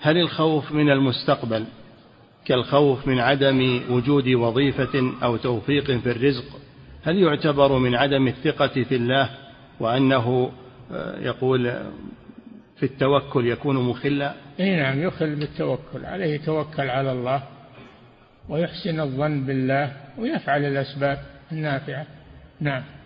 هل الخوف من المستقبل كالخوف من عدم وجود وظيفة أو توفيق في الرزق هل يعتبر من عدم الثقة في الله، وأنه يقول في التوكل يكون مخلا؟ نعم، يخل بالتوكل، عليه يتوكل على الله ويحسن الظن بالله ويفعل الأسباب النافعة. نعم.